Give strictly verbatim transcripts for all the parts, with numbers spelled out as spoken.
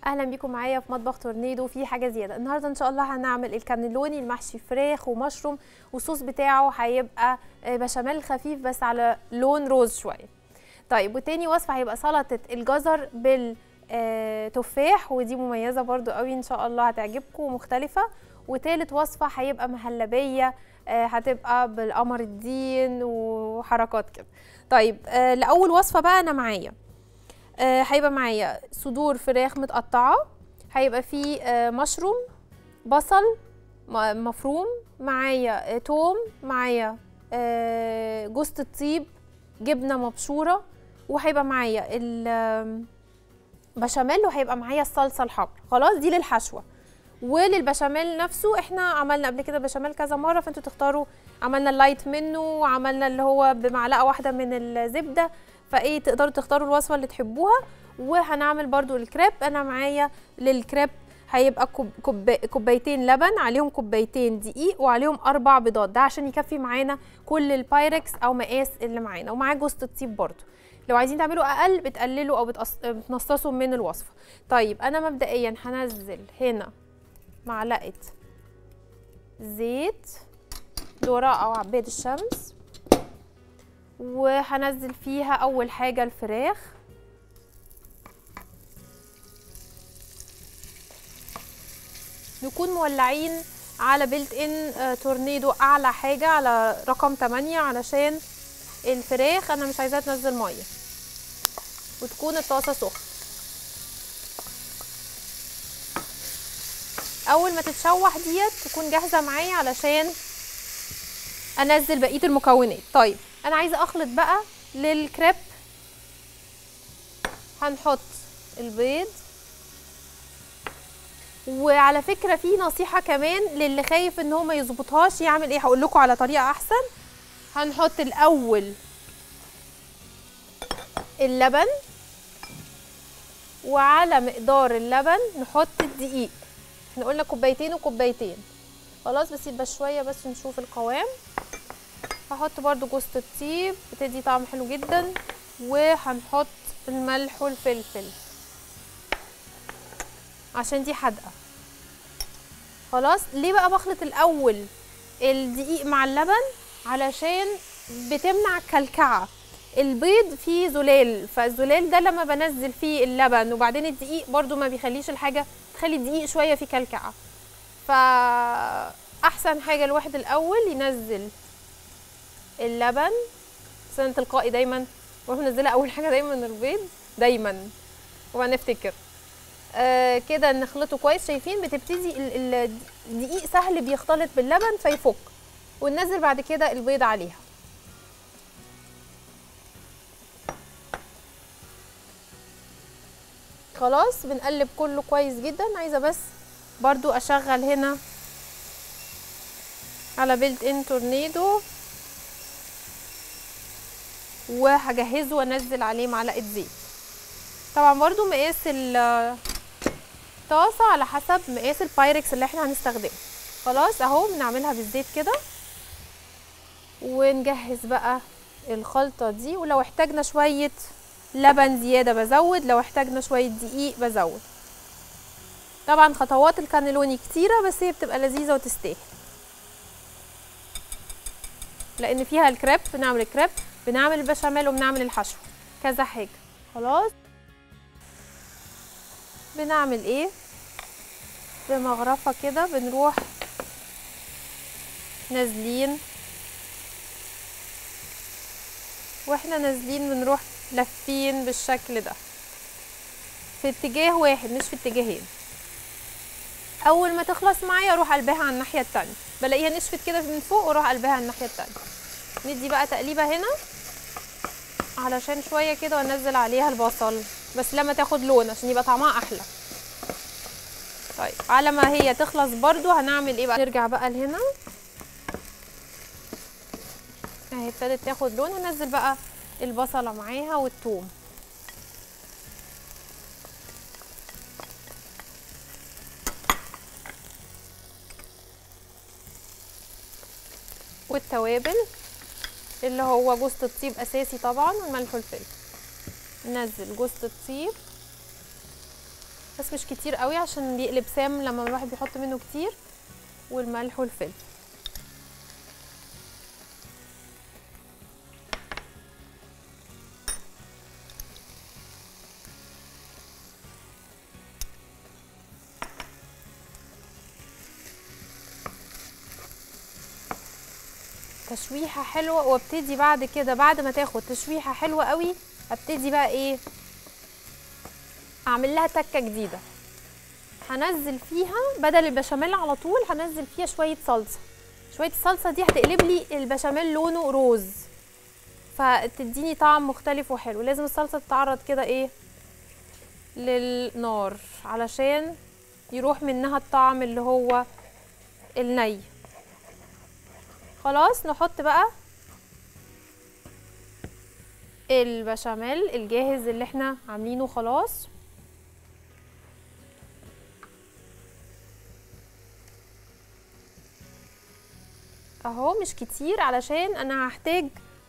اهلا بيكم معايا في مطبخ تورنيدو. في حاجه زياده النهارده ان شاء الله، هنعمل الكانيلوني المحشي فراخ ومشروم، والصوص بتاعه هيبقى بشاميل خفيف بس على لون روز شويه. طيب، وتاني وصفه هيبقى سلطه الجزر بالتفاح، ودي مميزه برضو قوي ان شاء الله هتعجبكم ومختلفه. وتالت وصفه هيبقى مهلبيه هتبقى بالقمر الدين وحركات كده. طيب، لاول وصفه بقى انا معايا آه هيبقى معايا صدور فراخ متقطعه، هيبقى فيه آه مشروم، بصل مفروم، معايا آه توم، معايا آه جوز الطيب، جبنه مبشوره، وهيبقى معايا البشاميل، وهيبقى معايا الصلصه الحمراء. خلاص، دي للحشوه. وللبشاميل نفسه احنا عملنا قبل كده بشاميل كذا مره، فانتوا تختاروا. عملنا اللايت منه، وعملنا اللي هو بمعلقه واحده من الزبده، فايه تقدروا تختاروا الوصفه اللي تحبوها. وهنعمل برضو الكريب. انا معايا للكريب هيبقى كوب كوب كوبايتين لبن، عليهم كوبايتين دقيق، وعليهم اربع بيضات، ده عشان يكفي معانا كل البايركس او مقاس اللي معانا. ومعاه جوز الطيب برضو، لو عايزين تعملوا اقل بتقللوا او بتنصصوا من الوصفه. طيب، انا مبدئيا هنزل هنا معلقه زيت ذرة او عباد الشمس، وهنزل فيها اول حاجه الفراخ، نكون مولعين على بيلت ان تورنيدو اعلى حاجه على رقم تمانية، علشان الفراخ انا مش عايزاها تنزل ميه، وتكون الطاسه سخنه. اول ما تتشوح ديت تكون جاهزه معايا علشان انزل بقيه المكونات. طيب، انا عايزه اخلط بقى للكريب. هنحط البيض، وعلى فكره في نصيحه كمان للي خايف ان هو ما يظبطهاش يعمل ايه، هقول لكم على طريقه احسن. هنحط الاول اللبن، وعلى مقدار اللبن نحط الدقيق. احنا قلنا كوبايتين وكوبايتين، خلاص، بس يبقى شويه بس نشوف القوام. هحط برضو جوز الطيب بتدي طعم حلو جدا، وهنحط الملح والفلفل عشان دي حادقه. خلاص، ليه بقى بخلط الاول الدقيق مع اللبن؟ علشان بتمنع الكلكعه. البيض فيه زلال، فالزلال ده لما بنزل فيه اللبن وبعدين الدقيق برضو ما بيخليش الحاجه، تخلي الدقيق شويه فيه كلكعه. فاحسن حاجه الواحد الاول ينزل اللبن، سنة تلقائي دايما واحنا منزله اول حاجه دايما البيض دايما، وهنفتكر آه كده نخلطه كويس. شايفين بتبتدي الدقيق سهل بيختلط باللبن فيفك، وننزل بعد كده البيض عليها. خلاص، بنقلب كله كويس جدا. عايزه بس برضو اشغل هنا على بيلت ان تورنيدو، وهجهزه وانزل عليه معلقه زيت. طبعا برضو مقاس الطاسه على حسب مقاس البايركس اللي احنا هنستخدمه. خلاص اهو بنعملها بالزيت كده، ونجهز بقى الخلطه دي. ولو احتاجنا شويه لبن زياده بزود، لو احتاجنا شويه دقيق بزود. طبعا خطوات الكانيلوني كتيره، بس هي بتبقى لذيذه وتستاهل، لان فيها الكريب. بنعمل الكريب، بنعمل البشاميل، وبنعمل الحشو، كذا حاجه. خلاص، بنعمل ايه بمغرفه كده، بنروح نازلين، واحنا نازلين بنروح لفين بالشكل ده في اتجاه واحد مش في اتجاهين. اول ما تخلص معايا اروح قلبها على الناحيه التانيه، بلاقيها نشفت كده من فوق واروح قلبها على الناحيه التانيه. ندي بقى تقليبه هنا علشان شويه كده، وانزل عليها البصل بس لما تاخد لون عشان يبقى طعمها احلى. طيب، على ما هي تخلص برضو هنعمل ايه بقى؟ نرجع بقى لهنا اهي ابتدت تاخد لون، وننزل بقى البصله معاها والثوم. والتوابل اللي هو جوز الطيب اساسي طبعا، والملح والفلفل. ننزل جوز الطيب بس مش كتير قوي عشان بيقلب سام لما الواحد بيحط منه كتير. والملح والفلفل. تشويحه حلوه، وابتدي بعد كده بعد ما تاخد تشويحه حلوه قوي ابتدي بقى ايه اعمل لها تكه جديده. هنزل فيها بدل البشاميل على طول هنزل فيها شويه صلصه. شويه الصلصه دي هتقلب لي البشاميل لونه روز، فتديني طعم مختلف وحلو. لازم الصلصه تتعرض كده ايه للنار علشان يروح منها الطعم اللي هو الني. خلاص نحط بقى البشاميل الجاهز اللي احنا عاملينه خلاص. اهو مش كتير علشان انا هحتاج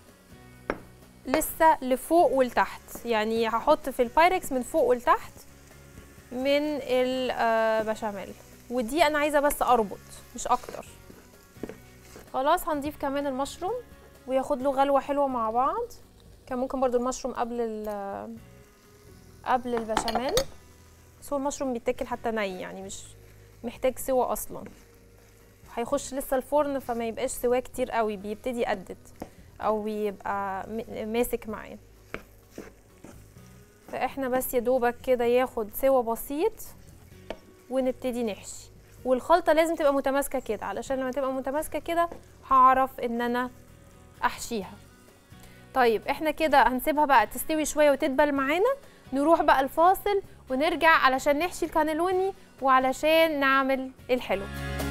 لسه لفوق ولتحت، يعني هحط في البايركس من فوق ولتحت من البشاميل، ودي انا عايزه بس اربط مش اكتر. خلاص هنضيف كمان المشروم وياخد له غلوه حلوه مع بعض. كان ممكن برضو المشروم قبل قبل البشاميل، بس هو المشروم بيتاكل حتى ني يعني مش محتاج سوا اصلا. هيخش لسه الفرن فما يبقاش سواه كتير قوي، بيبتدي يقدد او بيبقى ماسك معاه. فاحنا بس يا دوبك كده ياخد سوا بسيط ونبتدي نحشي. والخلطه لازم تبقى متماسكه كده علشان لما تبقى متماسكه كده هعرف ان انا احشيها. طيب احنا كده هنسيبها بقى تستوي شويه وتدبل معانا. نروح بقى الفاصل ونرجع علشان نحشي الكانيلوني وعلشان نعمل الحلو.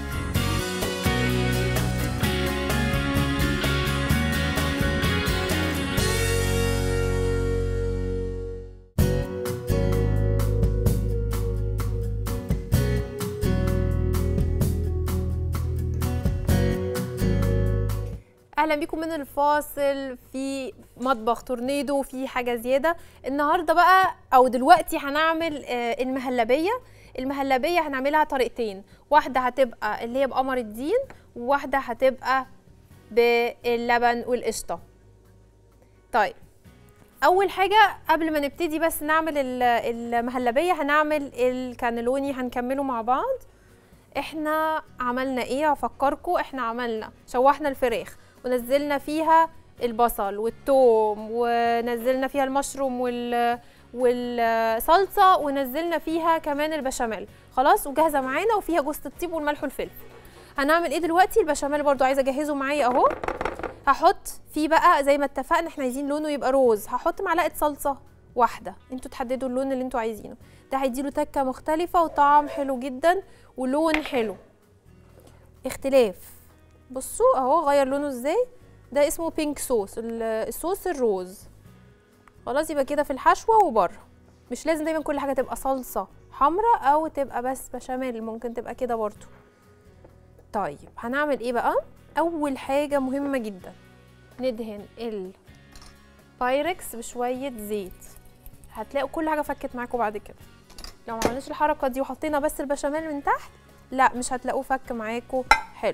اهلا بيكم من الفاصل في مطبخ تورنيدو. في حاجه زياده النهارده بقى او دلوقتي هنعمل المهلبيه. المهلبيه هنعملها طريقتين، واحده هتبقى اللي هي بقمر الدين وواحده هتبقى باللبن والقشطه. طيب اول حاجه قبل ما نبتدي بس نعمل المهلبيه هنعمل الكانيلوني هنكمله مع بعض. احنا عملنا ايه افكركم؟ احنا عملنا شوحنا الفراخ ونزلنا فيها البصل والثوم ونزلنا فيها المشروم وال والصلصه ونزلنا فيها كمان البشاميل. خلاص وجاهزه معانا وفيها جوز الطيب والملح والفلفل. هنعمل ايه دلوقتي؟ البشاميل برضو عايزه اجهزه معايا اهو. هحط فيه بقى زي ما اتفقنا احنا عايزين لونه يبقى روز، هحط معلقه صلصه واحده، انتوا تحددوا اللون اللي انتوا عايزينه. ده هيديله تكه مختلفه وطعم حلو جدا ولون حلو اختلاف. بصوا اهو غير لونه ازاي، ده اسمه بينك صوص، الصوص الروز. خلاص يبقى كده في الحشوه وبره. مش لازم دايما كل حاجه تبقى صلصه حمراء او تبقى بس بشاميل، ممكن تبقى كده برضو. طيب هنعمل ايه بقى؟ اول حاجه مهمه جدا ندهن البايركس بشويه زيت. هتلاقوا كل حاجه فكت معاكم بعد كده. لو ما عملناش الحركه دي وحطينا بس البشاميل من تحت لا مش هتلاقوه فك معاكم حلو.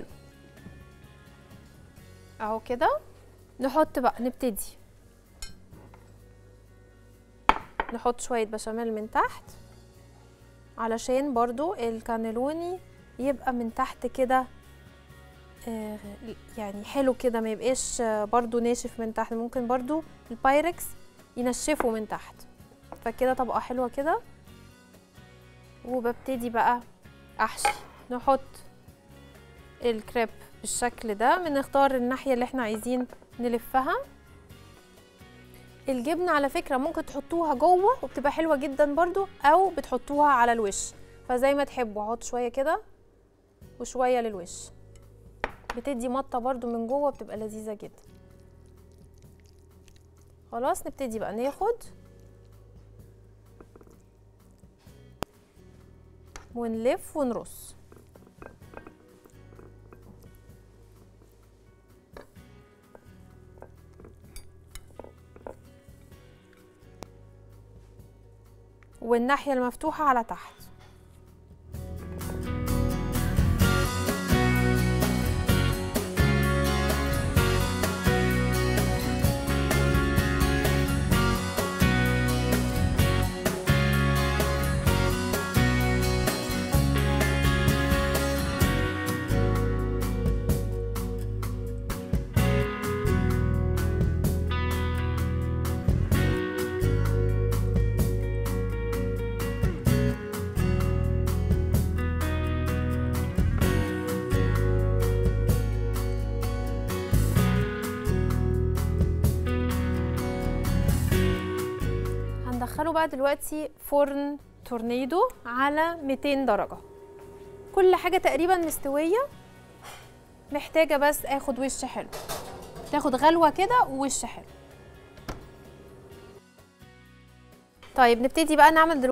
اهو كده نحط بقى نبتدي نحط شويه بشاميل من تحت علشان برضو الكانيلوني يبقى من تحت كده آه يعني حلو كده، ما يبقاش برضو ناشف من تحت. ممكن برضو البايركس ينشفه من تحت، فكده طبقه حلوه كده. وببتدي بقى احشي. نحط الكريب بالشكل ده، بنختار الناحيه اللي احنا عايزين نلفها. الجبنه على فكره ممكن تحطوها جوه وبتبقى حلوه جدا برضو، او بتحطوها على الوش، فزي ما تحبوا. احط شويه كده وشويه للوش، بتدي مطه برضو من جوه بتبقى لذيذه جدا. خلاص نبتدي بقى ناخد ونلف ونرص. والناحية المفتوحة على تحت. هندخله بقى دلوقتي فرن تورنيدو على مئتين درجة. كل حاجة تقريبا مستوية، محتاجة بس اخد وش حلو، تاخد غلوة كده ووش حلو. طيب نبتدي بقى نعمل دلوقتي